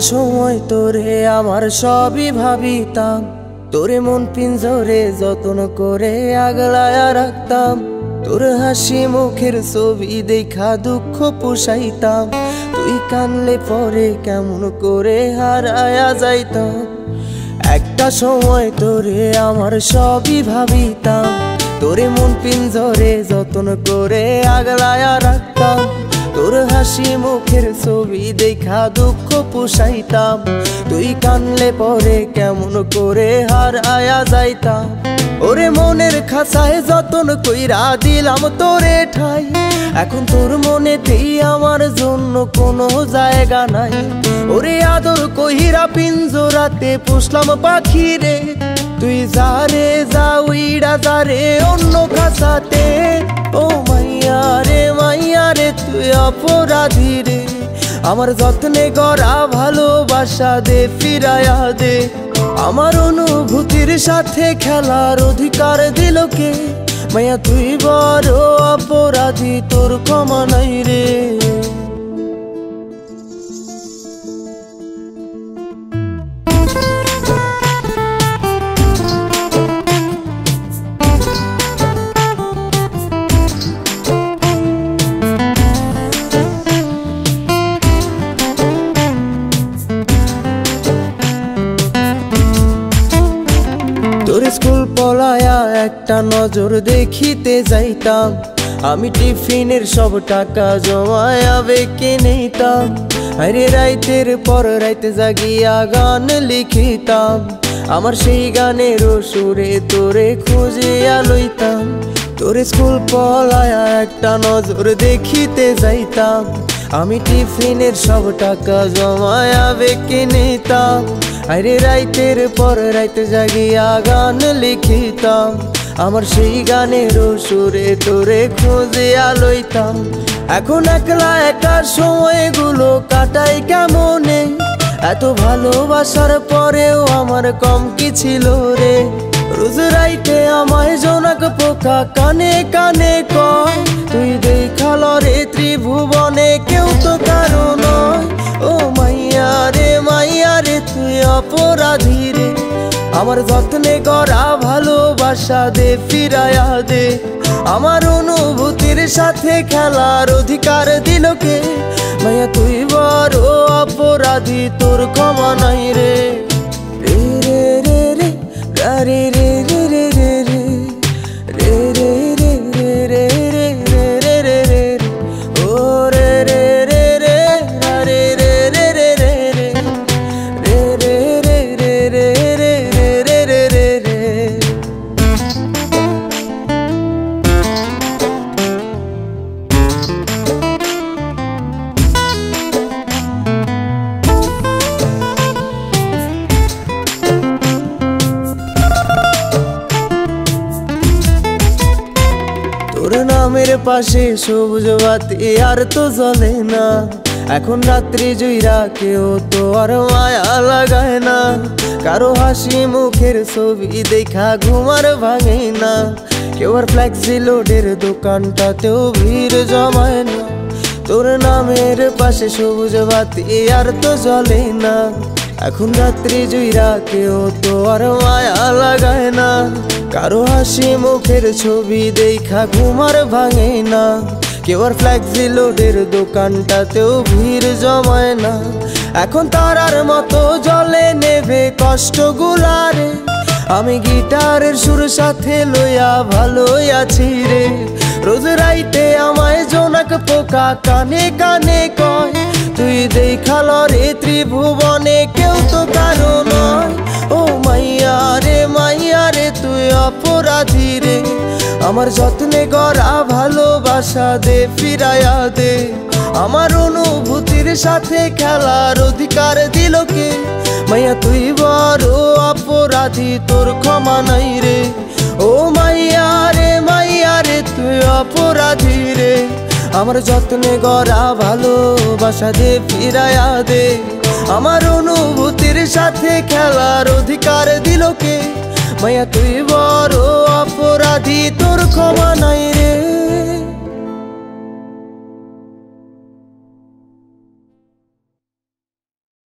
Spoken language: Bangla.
সময় তোরে আমার সবই ভাবিতাম, তোরে মন পিঞ্জরে যত্ন করে আগলায়া রাখতাম। তোর হাসি মুখের ছবি দেখা দুঃখ পুষাইতাম, তুই কানলে পরে কেমন করে হারায়া যাইতাম। একটা সময় তোরে আমার সবই ভাবিতাম, তোরে মন পিঞ্জরে যত্ন করে আগলায়া রাখতাম। তোর হাসি মুখের ছবি দেখা দুঃখ পুষাইতাম, তুই কানলে পরে কেমন করে হারায়া যাইতাম। ওরে মনের খাঁচায় যতন কইরা দিলাম তোরে ঠাই, এখন তোর মনেতেই আমার জন্য কোনো জায়গা নাই। ওরে আদর কইরা পিঞ্জরাতে পুষলাম পাখি রে, তুই যারে যা উইড়া যারে অন্য খাঁচাতে। ও মাইয়া রে তুই অপরাধী রে, আমার যত্নে গড়া ভালোবাসা দে ফিরায়া দে। আমার অনুভূতির সাথে খেলার অধিকার দিল কে? মাইয়া তুই বড় অপরাধী, তোর ক্ষমা নাই রে। তোর স্কুল পলায়া একটা নজর দেখিতে যাইতাম, আমি টিফিনের সব টাকা জমায়া বেঁকে নিতাম। আরে রাইতের পর রাইতে জাগিয়া গান লিখিতাম, আমার সেই গানের সুরে তোরে খুঁজিয়া লইতাম। তোর স্কুল পলায়া একটা নজর দেখিতে যাইতাম, আমি টিফিনের সব টাকা জমায়া বেঁকে নিতাম। আরে রাইতের পর রাইতে জাগিয়া গান লিখিতাম, আমার সেই গানের সুরে তোরে খুঁজিয়া লইতাম। এখন একলা একা সময়গুলো কাটাই কেমনে, এত ভালোবাসার পরেও আমার কম কি ছিল রে। রোজ রাইতে আমায় জোনাক পোকা কানে কানে কয়, তুই দেখাল রে ত্রিভুবনে কেউ তো কারো নয়। ও মাইয়া রে তুই অপরাধী রে, আমার যত্নে গড়া ভালোবাসা দে ফিরায়া দে। আমার অনুভূতির সাথে খেলার অধিকার দিল কে? মাইয়া তুই বড় অপরাধী, তোর ক্ষমা নাই রে। রে রে রে রে রে রে রে রে রে রে রে রে রে রে রে রে রে ও রে রে রে রে রে রে রে রে রে রে রে রে রে রে রে রে। তোর নামের পাশে সবুজ বাতি আর তো জ্বলে না, এখন রাত্রি জুইরা কেউ তো আর মায়া লাগায় না। কারো হাসি মুখের ছবি দেখা ঘুমার ভাঙে না, কেউ আর ফ্লেক্সি লোডের দোকানটাতেও ভিড় জমায় না। তোর নামের পাশে সবুজ বাতি আর তো জ্বলে না, এখন রাত্রি জুইরা কেউ তো আর মায়া লাগায় না। কারো হাসি মুখের ছবি দেখা ঘুমার ভাঙে না, কেউ আর ফ্লেক্সি লোডের দোকানটাতেও ভিড় জমায় না। এখন তারার মতো জলে নেবে কষ্টগুলারে, আমি গিটারের সুর সাথে লইয়া ভালোই আছি রে। রোজ রাইতে আমায় জোনাক পোকা কানে কানে কয়, তুই দেখাল রে ত্রিভুবনে কেউ তো কারো নয়। ও মাইয়া রে তুই অপরাধী রে, আমার যত্নে গড়া ভালোবাসা দে ফিরায়া দে। আমার অনুভূতির সাথে খেলার অধিকার দিল কে? মাইয়া তুই বড় অপরাধী, তোর ক্ষমা নাই রে। ও মাইয়া রে তুই অপরাধী রে, আমার যত্নে গড়া ভালোবাসা দে ফিরায়া দে। আমার অনুভূতির সাথে খেলার অধিকার দিল কে? মাইয়া তুই বড় অপরাধী, তোর ক্ষমা নাই।